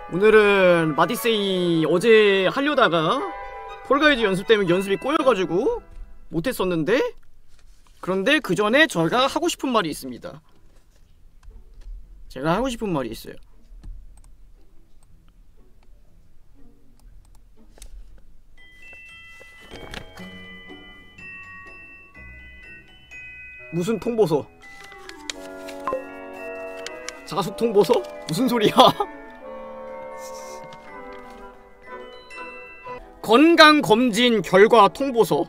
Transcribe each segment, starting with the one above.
오늘은 마디세이 어제 하려다가 폴가이즈 연습 때문에 연습이 꼬여가지고 못했었는데, 그런데 그 전에 제가 하고 싶은 말이 있습니다. 제가 하고 싶은 말이 있어요. 무슨 통보서? 자숙 통보서? 무슨 소리야? 건강검진 결과 통보서.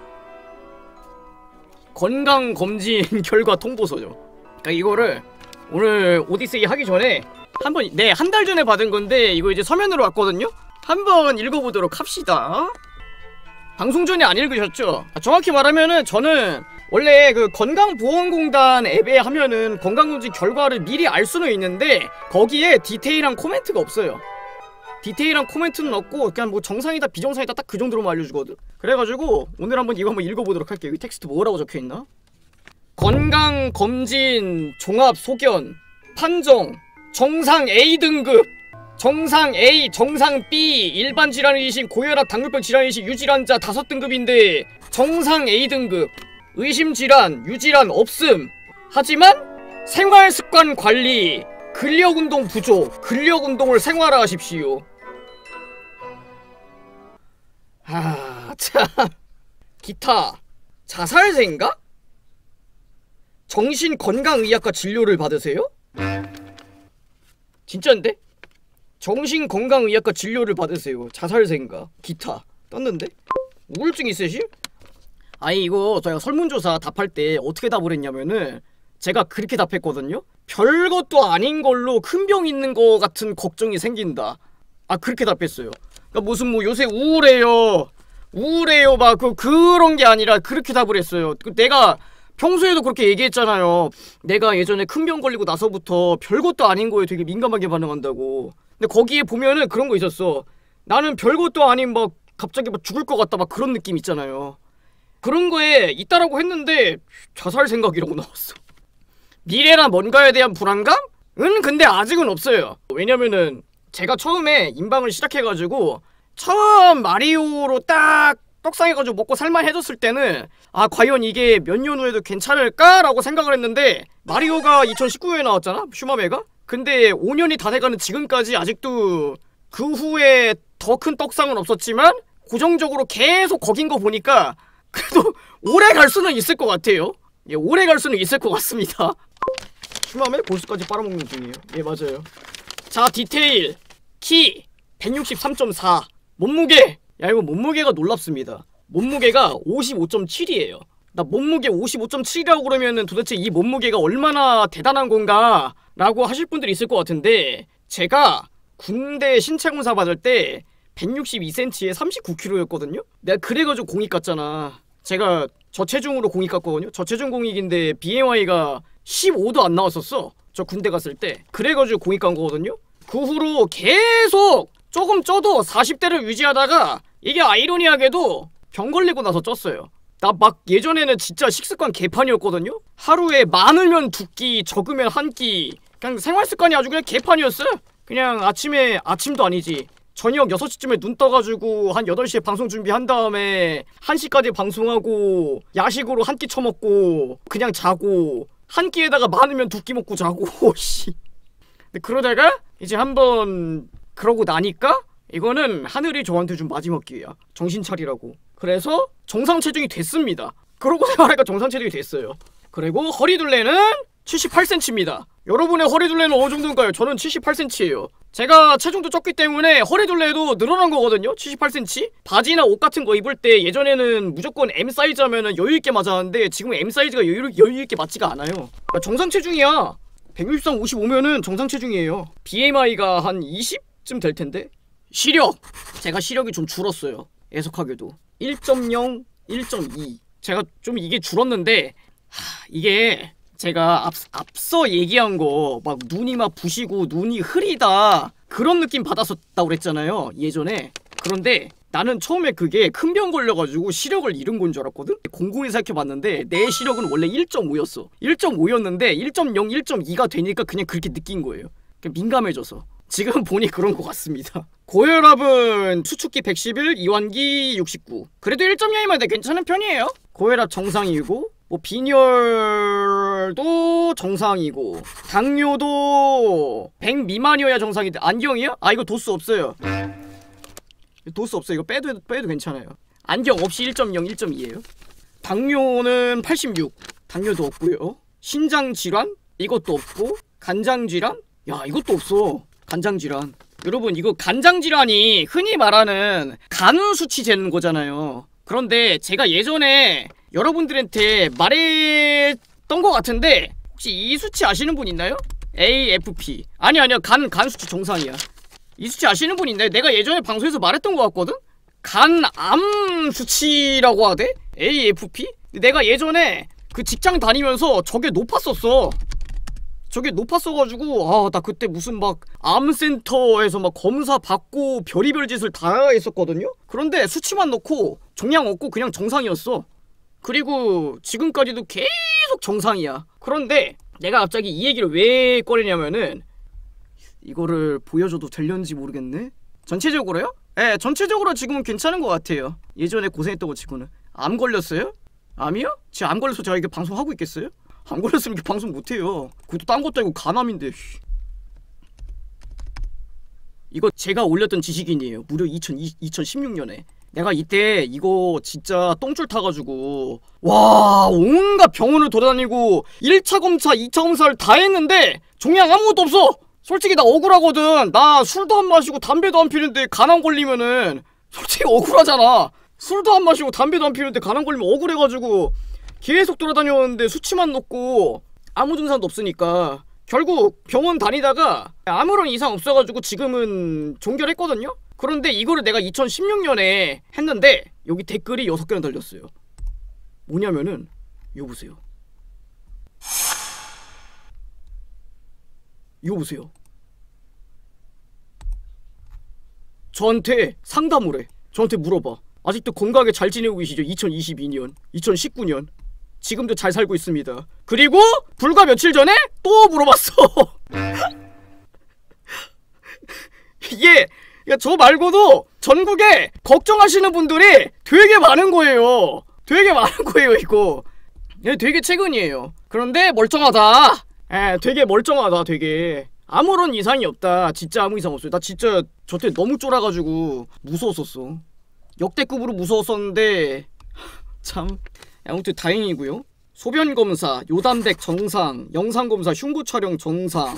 건강검진 결과 통보서죠. 그러니까 이거를 오늘 오디세이 하기 전에 한번, 네, 한 달 전에 받은 건데 이거 이제 서면으로 왔거든요? 한번 읽어보도록 합시다. 방송 전에 안 읽으셨죠? 정확히 말하면은 저는 원래 그 건강보험공단 앱에 하면은 건강검진 결과를 미리 알 수는 있는데 거기에 디테일한 코멘트가 없어요. 디테일한 코멘트는 없고 그냥 뭐 정상이다 비정상이다 딱 그 정도로만 알려주거든. 그래가지고 오늘 이거 한번 읽어보도록 할게요. 여기 텍스트 뭐라고 적혀있나? 건강검진 종합소견 판정 정상 A 등급, 정상 A, 정상 B, 일반 질환의심, 고혈압, 당뇨병 질환의심, 유질환자 5등급인데 정상 A 등급, 의심질환, 유질환 없음. 하지만 생활습관 관리, 근력운동 부족, 근력운동을 생활화하십시오. 참. 기타 자살생각? 정신건강의학과 진료를 받으세요? 진짜인데? 정신건강의학과 진료를 받으세요. 자살생각 기타 떴는데? 우울증 있으심? 아니 이거 저희가 설문조사 답할 때 어떻게 답을 했냐면은 제가 그렇게 답했거든요? 별것도 아닌 걸로 큰 병 있는 거 같은 걱정이 생긴다. 그렇게 답했어요. 그러니까 무슨 뭐 요새 우울해요 막 그런 게 아니라 그렇게 답을 했어요. 내가 평소에도 그렇게 얘기했잖아요. 내가 예전에 큰 병 걸리고 나서부터 별것도 아닌 거에 되게 민감하게 반응한다고. 근데 거기에 보면은 그런 거 있었어. 나는 별것도 아닌 막 갑자기 막 죽을 것 같다 막 그런 느낌 있잖아요. 그런 거에 있다라고 했는데 자살 생각이라고 나왔어. 미래나 뭔가에 대한 불안감? 은 근데 아직은 없어요. 왜냐면은 제가 처음에 인방을 시작해가지고 처음 마리오로 딱 떡상해가지고 먹고 살만해졌을 때는 과연 이게 몇 년 후에도 괜찮을까? 라고 생각을 했는데 마리오가 2019년에 나왔잖아? 슈마메가? 근데 5년이 다 돼가는 지금까지 아직도 그 후에 더 큰 떡상은 없었지만 고정적으로 계속 거긴 거 보니까 그래도 오래 갈 수는 있을 것 같아요. 예, 오래 갈 수는 있을 것 같습니다. 슈마메 골수까지 빨아먹는 중이에요. 예, 맞아요. 자, 디테일 키 163.4 몸무게! 야, 이거 몸무게가 놀랍습니다. 몸무게가 55.7이에요 나 몸무게 55.7이라고 그러면은 도대체 이 몸무게가 얼마나 대단한 건가 라고 하실 분들이 있을 것 같은데, 제가 군대 신체검사 받을 때 162cm에 39kg였거든요? 내가 그래가지고 공익 갔잖아. 제가 저체중으로 공익 갔거든요? 저체중 공익인데 BMI가 15도 안 나왔었어. 저 군대 갔을 때. 그래가지고 공익 간 거거든요? 그 후로 계속 조금 쪄도 40대를 유지하다가 이게 아이러니하게도 병 걸리고 나서 쪘어요. 나 막 예전에는 진짜 식습관 개판이었거든요? 하루에 많으면 2끼, 적으면 1끼. 그냥 생활습관이 아주 그냥 개판이었어. 그냥 아침도 아니지. 저녁 6시쯤에 눈 떠가지고 한 8시에 방송 준비한 다음에 1시까지 방송하고 야식으로 1끼 처먹고 그냥 자고 1끼에다가 많으면 2끼 먹고 자고 씨. 근데 그러다가 이제 한번 그러고 나니까 이거는 하늘이 저한테 준 마지막 기회야. 정신 차리라고. 그래서 정상 체중이 됐습니다. 그러고 생활하니까 정상 체중이 됐어요. 그리고 허리둘레는 78cm입니다. 여러분의 허리둘레는 어느 정도인가요? 저는 78cm예요. 제가 체중도 쪘기 때문에 허리둘레도 늘어난 거거든요? 78cm? 바지나 옷 같은 거 입을 때 예전에는 무조건 M 사이즈 하면은 여유있게 맞았는데 지금은 M 사이즈가 여유있게 맞지가 않아요. 정상 체중이야. 163, 55면은 정상 체중이에요. BMI가 한 20쯤 될 텐데. 시력! 제가 시력이 좀 줄었어요. 애석하게도 1.0, 1.2 제가 좀 이게 줄었는데 이게 제가 앞서 얘기한 거 막 눈이 막 부시고 눈이 흐리다 그런 느낌 받았었다고 그랬잖아요 예전에. 그런데 나는 처음에 그게 큰 병 걸려가지고 시력을 잃은 건 줄 알았거든? 곰곰이 생각해봤는데 내 시력은 원래 1.5였어 1.5였는데 1.0, 1.2가 되니까 그냥 그렇게 느낀 거예요. 그냥 민감해져서. 지금 보니 그런 것 같습니다. 고혈압은 수축기 111, 이완기 69. 그래도 1.0이면 괜찮은 편이에요. 고혈압 정상이고 뭐 빈혈도 정상이고 당뇨도 100 미만이어야 정상인데 안경이요? 아 이거 도수 없어요. 도수 없어요. 이거 빼도 괜찮아요. 안경 없이 1.0, 1.2에요. 당뇨는 86. 당뇨도 없고요. 신장질환? 이것도 없고 간장질환? 야 이것도 없어. 간장질환. 여러분 이거 간장질환이 흔히 말하는 간 수치 재는 거잖아요. 그런데 제가 예전에 여러분들한테 말했던 것 같은데 혹시 이 수치 아시는 분 있나요? AFP. 아니요 간 수치 정상이야. 이 수치 아시는 분 있나요? 내가 예전에 방송에서 말했던 것 같거든? 간암 수치라고 하대? AFP? 내가 예전에 그 직장 다니면서 저게 높았었어. 저게 높았어가지고 아 나 그때 무슨 막 암센터에서 막 검사 받고 별의별 짓을 다 했었거든요? 그런데 수치만 넣고 종양 없고 그냥 정상이었어. 그리고 지금까지도 계속 정상이야. 그런데 내가 갑자기 이 얘기를 왜 꺼내냐면은 이거를 보여줘도 될련지 모르겠네? 전체적으로요? 예, 전체적으로 지금은 괜찮은 것 같아요. 예전에 고생했던 거 치고는. 암 걸렸어요? 암이요? 제가 암 걸려서 제가 이게 방송하고 있겠어요? 안 걸렸으면 이렇게 방송 못해요. 그것도 딴 것도 아니고 간암인데. 이거 제가 올렸던 지식인이에요. 무려 2016년에 내가 이때 이거 진짜 똥줄 타가지고 와 온갖 병원을 돌아다니고 1차 검사 2차 검사를 다 했는데 종양 아무것도 없어. 솔직히 나 억울하거든. 나 술도 안 마시고 담배도 안 피는데 간암 걸리면은 솔직히 억울하잖아. 술도 안 마시고 담배도 안 피는데 간암 걸리면 억울해가지고 계속 돌아다녔는데 수치만 넣고 아무 증상도 없으니까 결국 병원 다니다가 아무런 이상 없어가지고 지금은 종결했거든요? 그런데 이거를 내가 2016년에 했는데 여기 댓글이 6개나 달렸어요. 뭐냐면은 이거 보세요. 이거 보세요. 저한테 상담을 해. 저한테 물어봐. 아직도 건강하게 잘 지내고 계시죠? 2022년, 2019년 지금도 잘 살고 있습니다. 그리고 불과 며칠 전에 또 물어봤어. 이게 저 말고도 전국에 걱정하시는 분들이 되게 많은 거예요. 되게 많은 거예요 이거. 되게 최근이에요. 그런데 멀쩡하다. 되게 멀쩡하다. 되게 아무런 이상이 없다. 진짜 아무 이상 없어요. 나 진짜 저때 너무 쫄아가지고 무서웠었어. 역대급으로 무서웠었는데 참 아무튼 다행이고요. 소변검사, 요단백 정상, 영상검사, 흉부 촬영 정상.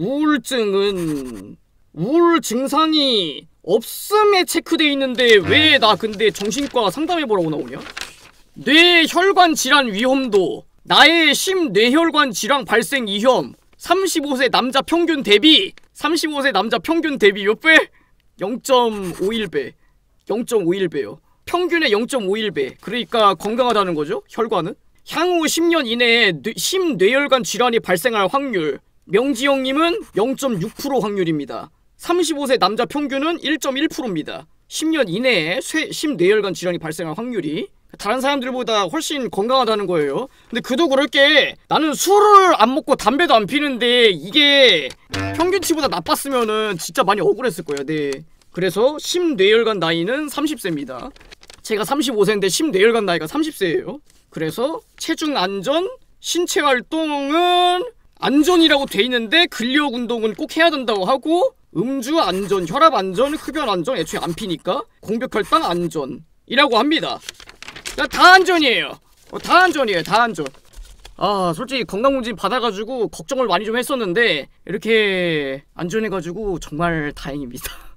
우울 증상이 없음에 체크돼 있는데 왜 나 근데 정신과 상담해보라고 나오냐? 뇌혈관 질환 위험도, 나의 심뇌혈관 질환 발생 위험 35세 남자 평균 대비 35세 남자 평균 대비 몇 배? 0.51배 0.51배요 평균의 0.51배 그러니까 건강하다는 거죠 혈관은. 향후 10년 이내에 심뇌혈관 질환이 발생할 확률 명지영님은 0.6% 확률입니다. 35세 남자 평균은 1.1%입니다 10년 이내에 심뇌혈관 질환이 발생할 확률이 다른 사람들보다 훨씬 건강하다는 거예요. 근데 그도 그럴 게 나는 술을 안 먹고 담배도 안 피는데 이게 평균치보다 나빴으면은 진짜 많이 억울했을 거예요. 네. 그래서 심뇌혈관 나이는 30세입니다. 제가 35세인데 심뇌혈관 나이가 30세예요. 그래서 체중 안전, 신체 활동은 안전이라고 돼 있는데 근력 운동은 꼭 해야 된다고 하고 음주 안전, 혈압 안전, 흡연 안전 애초에 안 피니까 공복 혈당 안전이라고 합니다. 다 안전이에요. 다 안전이에요. 다 안전. 아 솔직히 건강검진 받아가지고 걱정을 많이 좀 했었는데 이렇게 안전해가지고 정말 다행입니다.